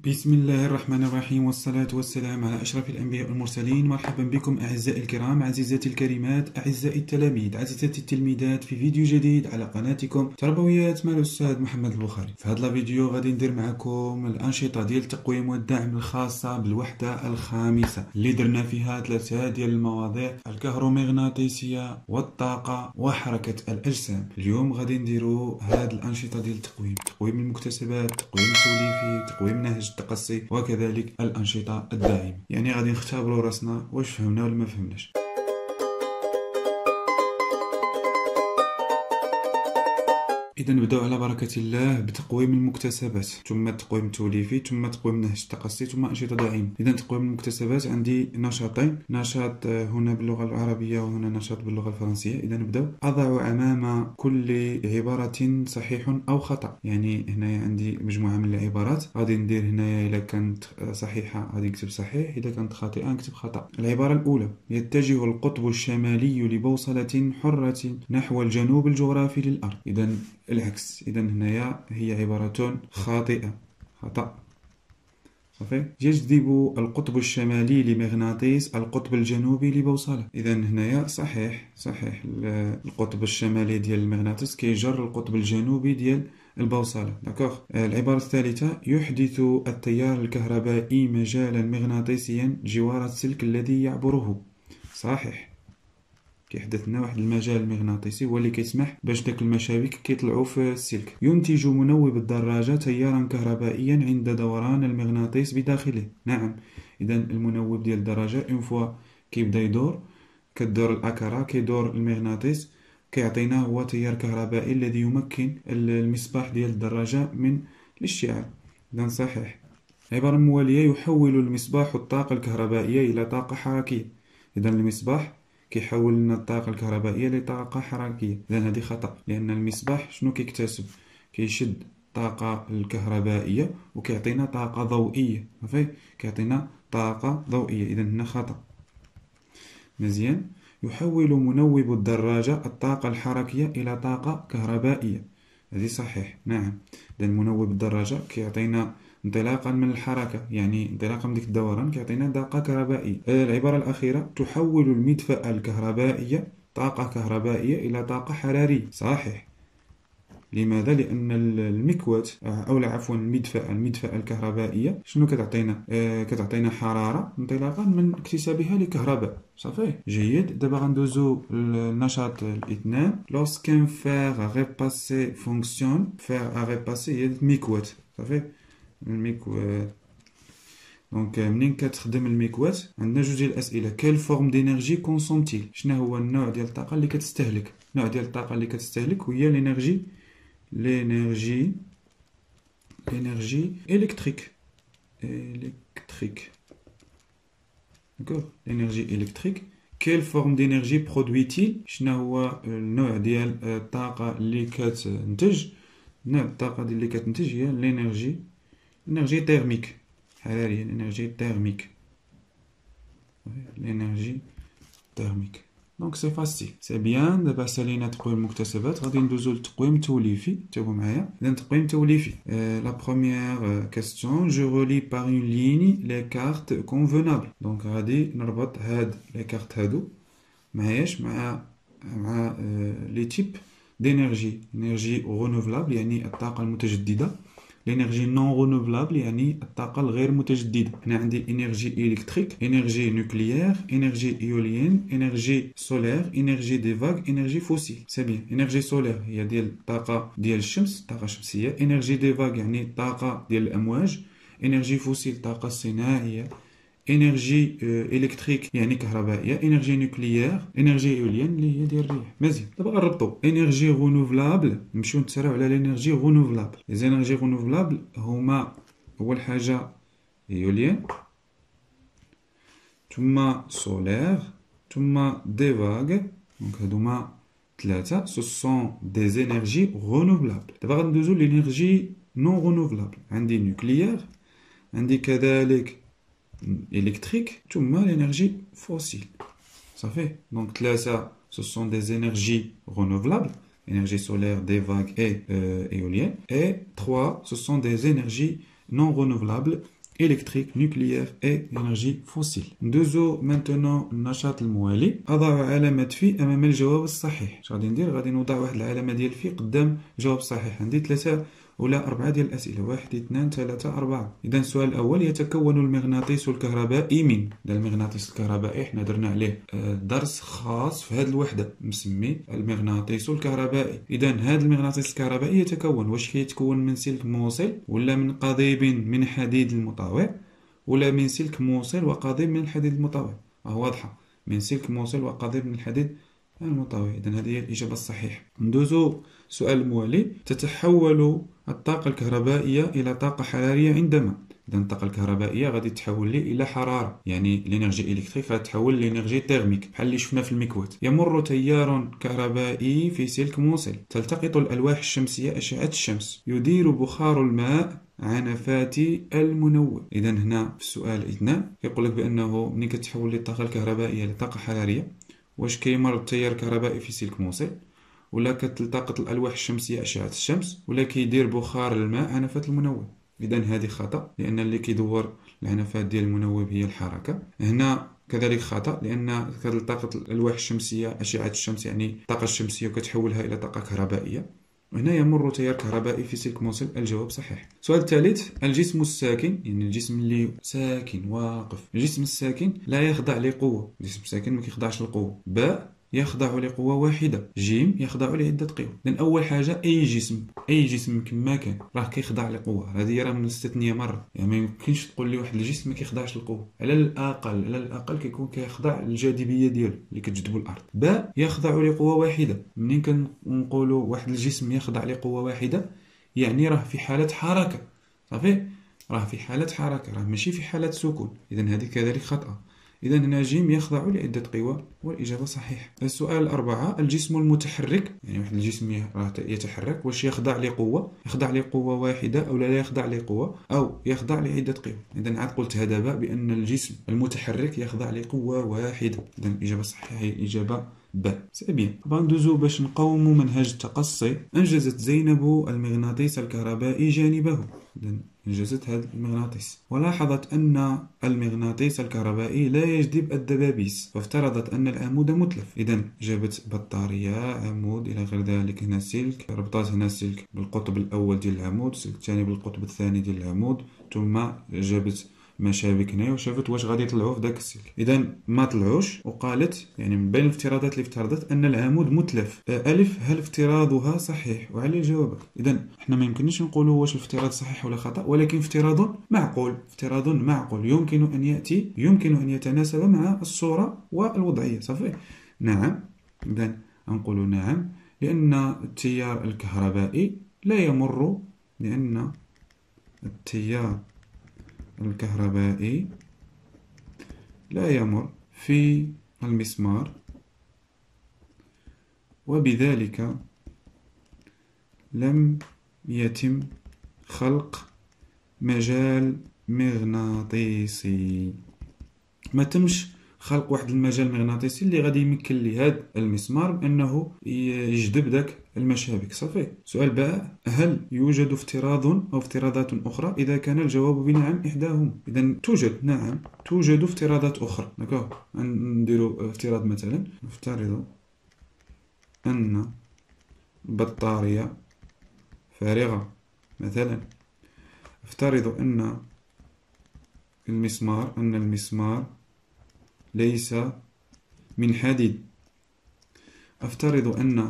بسم الله الرحمن الرحيم، والصلاة والسلام على أشرف الأنبياء والمرسلين. مرحبا بكم أعزائي الكرام، عزيزاتي الكريمات، أعزائي التلاميذ، عزيزاتي التلميذات، في فيديو جديد على قناتكم تربويات مع الأستاذ محمد البخاري. في هذا الفيديو غادي ندير معكم الأنشطة ديال التقويم والدعم الخاصة بالوحدة الخامسة اللي درنا فيها ثلاثة ديال المواضيع: الكهرومغناطيسية والطاقة وحركة الأجسام. اليوم غادي نديروا هاد الأنشطة ديال تقويم المكتسبات، تقويم التوليفي، تقويم نهج التقصي، وكذلك الأنشطة الداعمة. يعني غادي نختبروا راسنا واش فهمنا ولا ما فهمناش. إذا نبداو على بركة الله بتقويم المكتسبات، ثم التقويم التوليفي، ثم تقويم نهج التقصي، ثم أنشطة داعمة. إذا تقويم المكتسبات عندي نشاطين، نشاط هنا باللغة العربية وهنا نشاط باللغة الفرنسية. إذا نبداو. أضع أمام كل عبارة صحيح أو خطأ. يعني هنايا عندي مجموعة من العبارات، غادي ندير هنايا إذا كانت صحيحة غادي نكتب صحيح، إذا كانت خاطئة نكتب خطأ. العبارة الأولى: يتجه القطب الشمالي لبوصلة حرة نحو الجنوب الجغرافي للأرض. إذا العكس. إذا هنايا هي عبارة خاطئة، خطأ. صافي. يجذب القطب الشمالي لمغناطيس القطب الجنوبي لبوصلة. إذا هنايا صحيح القطب الشمالي ديال المغناطيس كيجر القطب الجنوبي ديال البوصلة. داكوغ. العبارة الثالثة: يحدث التيار الكهربائي مجالا مغناطيسيا جوار السلك الذي يعبره. صحيح، كيحدث لنا واحد المجال المغناطيسي هو اللي كيسمح باش داك المشابك كيطلعوا في السلك. ينتج منوب الدراجة تيارا كهربائيا عند دوران المغناطيس بداخله. نعم. اذا المنوب ديال الدراجة اون فوا كيبدا يدور، كدور الاكرة، كيدور المغناطيس، كيعطينا هو تيار كهربائي الذي يمكن المصباح ديال الدراجة من الاشتعال. اذا صحيح. العبارة الموالية: يحول المصباح الطاقة الكهربائية إلى طاقة حركية. إذا المصباح كيحول لنا الطاقة الكهربائية لطاقة حركية. إذا هذه خطأ، لأن المصباح شنو كيكتسب؟ كيشد الطاقة الكهربائية وكيعطينا طاقة ضوئية. صافي، كيعطينا طاقة ضوئية. إذا هنا خطأ. مزيان. يحول منوب الدراجة الطاقة الحركية إلى طاقة كهربائية. هذه صحيح. نعم. إذا منوب الدراجة كيعطينا انطلاقا من الحركة، يعني انطلاقا من ديك الدوران كيعطينا طاقة كهربائية. العبارة الأخيرة: تحول المدفأة الكهربائية طاقة كهربائية إلى طاقة حرارية. صحيح. لماذا؟ لأن المكوة أو لا عفوا المدفأة الكهربائية شنو كتعطينا؟ كتعطينا حرارة انطلاقا من اكتسابها لكهرباء. صافي، جيد. دابا غندوزو للنشاط الاثنان. lorsqu'un fer à repasser fonctionne. fer à repasser هي المكوة. صافي، المكوة. دونك منين كتخدم المكواه عندنا جوج ديال الاسئله: كيل فورم دينيرجي كونسومتيل؟ شنو هو النوع ديال الطاقه اللي كتستهلك؟ النوع ديال الطاقه اللي كتستهلك هي لينيرجي électrique. D'accord. L'énergie électrique. Quelle forme d'énergie produit-il؟ شنو هو النوع ديال الطاقة اللي كتنتج؟ نوع الطاقة اللي كتنتج هي l'énergie thermique، حرارية. l'énergie thermique. دونك سي فاسيل، سي بيان. دابا سالينا تقويم المكتسبات، غادي ندوزو للتقويم التوليفي. انتبهوا معايا. اذا تقويم التوليفي. لا بروميير كيستيون: جو ريلي باغ اون ليني لي كارت كونفونابل. دونك غادي نربط هاد لي كارت هادو معاياش مع لي تيب دينيرجي. انرجي رونوفلابل يعني الطاقه المتجدده، لينيرجي نون رونوفلابل يعني الطاقه الغير متجدده. هنا عندي انرجي الكتريك، انرجي نوكليير، انرجي ايوليين، انرجي سولير، انرجي دي فاغ، انرجي فوسيل. سي بيان. انرجي سولير هي ديال الطاقه ديال الشمس، الطاقه الشمسيه. انرجي دي فاغ يعني الطاقه ديال الامواج. انرجي فوسيل الطاقه الصناعيه. انرجي الكتريك يعني كهربائيه. انرجي نوكليير، انرجي ايوليين اللي هي ديال الرياح. مزيان. دابا غنربطو انرجي رونوفلابل، نمشيو نتسراو على الانرجي رونوفلابل. لي انرجي رونوفلابل هما اول حاجه ايوليين، ثم سولير، ثم دي فاغ. دونك هادوما ثلاثه سو سون دي انرجي رونوفلابل. دابا غندوزو للانرجي نون رونوفلابل. عندي نوكليير، عندي كذلك électrique, ثم l'énergie fossile. Ça fait donc là ça, ce sont des énergies renouvelables, énergie solaire, des vagues et éolienne. Et 3, ce sont des énergies non renouvelable, électrique, nucléaire et énergie fossile. ندوزو maintenant النشاط الموالي. أضع علامة في أمام الجواب الصحيح. اش غادي ندير؟ غادي نوضع واحد العلامة ديال في قدام الجواب الصحيح. عندي 3 ولا 4 ديال الأسئلة، 1 2 3 4. إذا السؤال الأول: يتكون المغناطيس الكهربائي من؟ إذا المغناطيس الكهربائي حنا درنا عليه درس خاص في هذه الوحدة مسمي المغناطيس الكهربائي. إذا هذا المغناطيس الكهربائي يتكون، واش كيتكون من سلك موصل ولا من قضيب من حديد المطاوع ولا من سلك موصل وقضيب من الحديد المطاوع؟ واضحة، من سلك موصل وقضيب من الحديد المطاوع. إذا هذه هي الإجابة الصحيحة. ندوزو سؤال الموالي: تتحول الطاقة الكهربائية إلى طاقة حرارية عندما؟ إذا الطاقة الكهربائية غادي تحول لي إلى حرارة، يعني الإنرجي إلكتريك غادي تحول لإنرجي تيرميك بحال اللي شفنا في المكوات. يمر تيار كهربائي في سلك موصل، تلتقط الألواح الشمسية أشعة الشمس، يدير بخار الماء عنفات المنوم. إذا هنا في السؤال إثنان يقول لك بأنه ملي كتحول لي الطاقة الكهربائية لطاقة حرارية، واش كيمر التيار الكهربائي في سلك موصل ولا كتلتقط الألواح الشمسية أشعة الشمس ولا كيدير بخار الماء عنفات المنوم؟ إذا هذه خطأ، لأن اللي كيدور العنفات ديال المنوم هي الحركة. هنا كذلك خطأ، لأن كتلتقط الألواح الشمسية أشعة الشمس يعني الطاقة الشمسية وكتحولها إلى طاقة كهربائية. هنا يمر تيار كهربائي في سلك موصل. الجواب صحيح. السؤال الثالث: الجسم الساكن، يعني الجسم اللي ساكن واقف، الجسم الساكن لا يخضع لقوة. الجسم الساكن ما كيخضعش للقوة. باء يخضع لقوة واحدة. جيم يخضع لعدة قوى. لأن أول حاجة أي جسم كما كان راه كيخضع لقوة، هذه راه مستثنية مرة، يعني ما يمكنش تقول لي واحد الجسم ما كيخضعش للقوة. على الأقل كيكون كيخضع للجاذبية ديالو اللي كتجذبو الأرض. باء يخضع لقوة واحدة. منين كنقولوا واحد الجسم يخضع لقوة واحدة يعني راه في حالة حركة، صافي، راه في حالة حركة، راه ماشي في حالة سكون. إذا هذه كذلك خطأ. إذا هنا جيم يخضع لعدة قوى، والإجابة صحيحة. السؤال الأربعة: الجسم المتحرك، يعني واحد الجسم يتحرك، واش يخضع لقوة؟ يخضع لقوة واحدة أو لا يخضع لقوة أو يخضع لعدة قوى؟ إذا عاد قلت هذا بأن الجسم المتحرك يخضع لقوة واحدة. إذا الإجابة الصحيحة هي الإجابة ب. سي بيان. طبعا ندوزو باش نقومو منهج التقصي. أنجزت زينب المغناطيس الكهربائي جانبه. إذا انجزت هذا المغناطيس، ولاحظت أن المغناطيس الكهربائي لا يجذب الدبابيس، فافترضت أن العمود متلف. إذا جابت بطارية، عمود، إلى غير ذلك. هنا سلك، ربطات هنا سلك بالقطب الأول ديال العمود، السلك الثاني بالقطب الثاني ديال العمود، ثم جابت مشابك هنا وشافت واش غادي يطلعوا في داك السلك. اذا ما طلعوش، وقالت يعني من بين الافتراضات اللي افترضت ان العمود متلف. الف: هل افتراضها صحيح؟ وعليه جوابك. اذا احنا ما يمكنش نقولوا واش الافتراض صحيح ولا خطا، ولكن افتراض معقول يمكن ان يتناسب مع الصوره والوضعيه. صافي. نعم. اذا نقول نعم، لان التيار الكهربائي لا يمر، لان التيار الكهربائي لا يمر في المسمار، وبذلك لم يتم خلق مجال مغناطيسي. ما تمش خلق واحد المجال مغناطيسي اللي غادي يمكن لهذا المسمار بأنه يجذب داك المشابك. صافي. سؤال باء: هل يوجد افتراض أو افتراضات أخرى؟ إذا كان الجواب بنعم إحداهم. إذا توجد، نعم توجد افتراضات أخرى. داكوغ، نديرو افتراض مثلا، نفترض أن البطارية فارغة مثلا. افترض أن المسمار ليس من حديد. افترض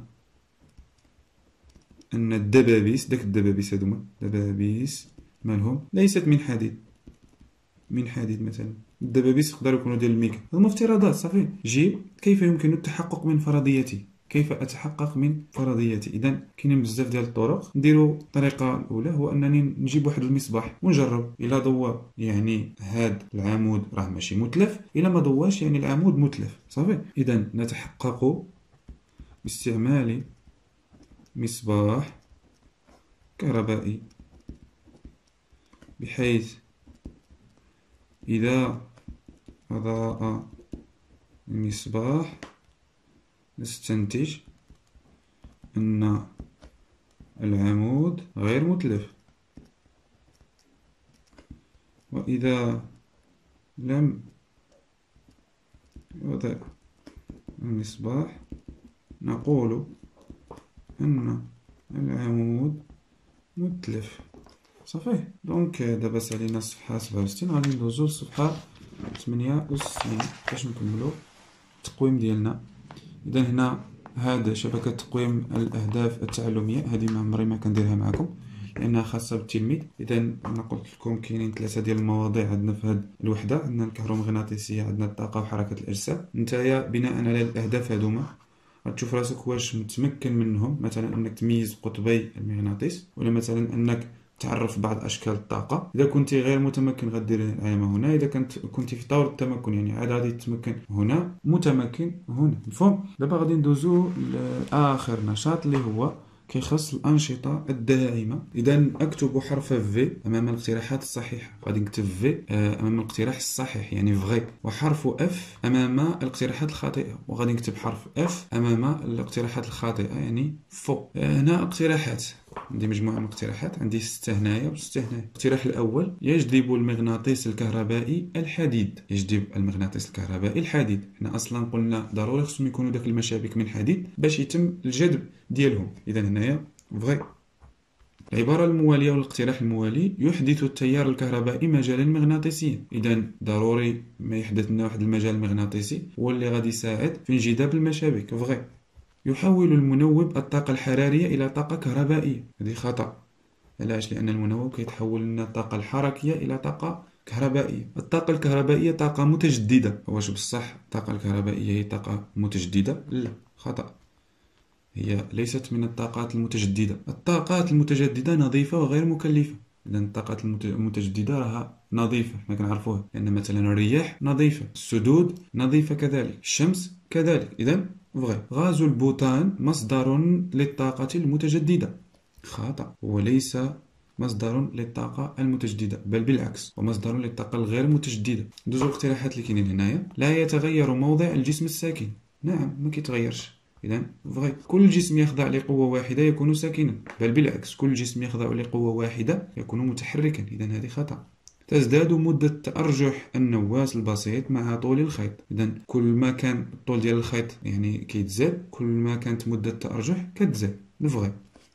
أن الدبابيس، داك الدبابيس هادوما دبابيس مالهم ليست من حديد مثلا. الدبابيس يقدروا يكونوا ديال الميكا. هما افتراضات. صافي. جيب: كيف يمكن التحقق من فرضيتي؟ كيف أتحقق من فرضيتي؟ إذا كاينين بزاف ديال الطرق. نديرو الطريقة الأولى هو أنني نجيب واحد المصباح ونجرب. إلا ضوى يعني هاد العمود راه ماشي متلف، إلا ما ضواش يعني العمود متلف. صافي. إذا نتحقق باستعمال مصباح كهربائي، بحيث إذا أضاء المصباح نستنتج أن العمود غير متلف. وإذا لم يضع المصباح نقول أن العمود متلف. صافي. دونك دابا سالينا الصفحة 67، غادي ندوزو للصفحة 68 باش نكملو التقويم ديالنا. إذا هنا هاد شبكة تقويم الأهداف التعلمية، هذه ما عمري ما كنديرها معكم لأنها خاصة بالتلميذ. إذا أنا قلت لكم كاينين 3 ديال المواضيع عندنا في هاد الوحدة، عندنا الكهرومغناطيسية، عندنا الطاقة وحركة الإرسال. نتايا بناء على الأهداف هادوما غتشوف راسك واش متمكن منهم، مثلا أنك تميز قطبي المغناطيس، ولا مثلا أنك تعرف بعض أشكال الطاقة. إذا كنت غير متمكن غدير العلامة هنا، إذا كنت في طور التمكن يعني عاد غادي تتمكن هنا، متمكن هنا. مفهوم؟ دابا غادي ندوزو لآخر نشاط اللي هو كيخص الأنشطة الداعمة. إذا أكتب حرف في أمام الاقتراحات الصحيحة، غادي نكتب في أمام الاقتراح الصحيح يعني فغي، وحرف اف أمام الاقتراحات الخاطئة، وغادي نكتب حرف اف أمام الاقتراحات الخاطئة يعني فو. هنا اقتراحات، عندي مجموعة من الاقتراحات، عندي 6 هنايا و6 هنايا. الاقتراح الأول: يجذب المغناطيس الكهربائي الحديد. يجذب المغناطيس الكهربائي الحديد. حنا أصلا قلنا ضروري خصهم يكونوا داك المشابك من حديد باش يتم الجذب ديالهم. إذا هنايا فغي. العبارة الموالية والاقتراح الموالي: يحدث التيار الكهربائي مجالا مغناطيسيا. إذا ضروري ما يحدث لنا واحد المجال المغناطيسي هو اللي غادي يساعد في انجذاب المشابك. فغي. يحول المنوب الطاقة الحرارية إلى طاقة كهربائية. هذه خطأ. علاش؟ لأن المنوب كيتحول لنا الطاقة الحركية إلى طاقة كهربائية. الطاقة الكهربائية طاقة متجددة. واش بصح الطاقة الكهربائية هي طاقة متجددة؟ لا، خطأ. هي ليست من الطاقات المتجددة. الطاقات المتجددة نظيفة وغير مكلفة. إذن الطاقات المتجددة راها نظيفة، حنا كنعرفوها، لأن مثلا الرياح نظيفة، السدود نظيفة كذلك، الشمس كذلك. إذن فغي. غاز البوتان مصدر للطاقة المتجددة. خطأ. هو ليس مصدر للطاقة المتجددة، بل بالعكس هو مصدر للطاقة الغير متجددة. دوزو الاقتراحات اللي كاينين هنايا. لا يتغير موضع الجسم الساكن. نعم، ما كيتغيرش. إذا فغي. كل جسم يخضع لقوة واحدة يكون ساكنا، بل بالعكس كل جسم يخضع لقوة واحدة يكون متحركا. إذا هذه خطأ. تزداد مدة تأرجح النواة البسيط مع طول الخيط. إذا كل ما كان الطول ديال الخيط يعني كيتزاد، كل ما كانت مدة التأرجح كتزاد. فغي.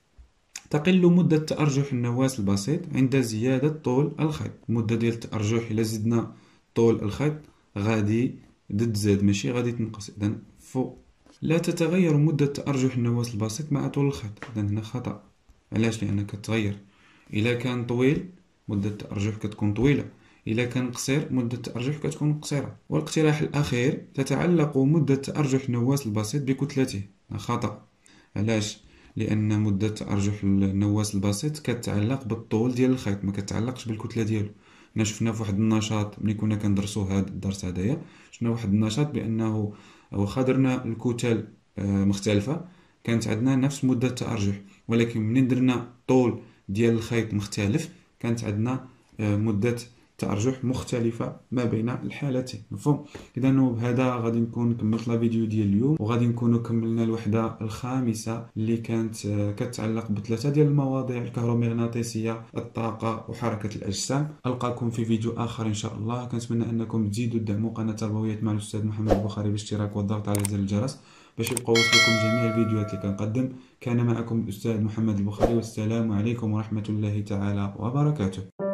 تقل مدة تأرجح النواة البسيط عند زيادة طول الخيط. المدة ديال التأرجح إلا زدنا طول الخيط غادي تزاد ماشي غادي تنقص. إذا فو. لا تتغير مدة تأرجح النواة البسيط مع طول الخيط. إذا هنا خطأ. علاش؟ لأنها كتغير. إلا كان طويل مدة التأرجح كتكون طويلة، إلا كان قصير مدة التأرجح كتكون قصيرة. والاقتراح الأخير: تتعلق مدة تأرجح النواة البسيط بكتلته. خطأ. علاش؟ لأن مدة تأرجح النواة البسيط كتعلق بالطول ديال الخيط، ما كتعلقش بالكتلة ديالو. حنا شفنا في واحد النشاط ملي كنا كندرسو هاد الدرس هدايا، شفنا واحد النشاط بأنه واخا درنا الكتل مختلفة كانت عندنا نفس مدة التأرجح، ولكن منين درنا طول ديال الخيط مختلف كانت عندنا مدة تأرجح مختلفة ما بين الحالتين. مفهوم؟ إذا بهذا غادي نكون كملت لا فيديو ديال اليوم، وغادي نكونوا كملنا الوحدة الخامسة اللي كانت كتعلق ب3 ديال المواضيع: الكهرومغناطيسية، الطاقة وحركة الأجسام. ألقاكم في فيديو آخر إن شاء الله. كنتمنى أنكم تزيدوا تدعموا قناة تربويات مع الأستاذ محمد البخاري بالاشتراك والضغط على زر الجرس باش يبقى وصلكم جميع الفيديوهات اللي كنقدم. كان معكم الأستاذ محمد البخاري، والسلام عليكم ورحمة الله تعالى وبركاته.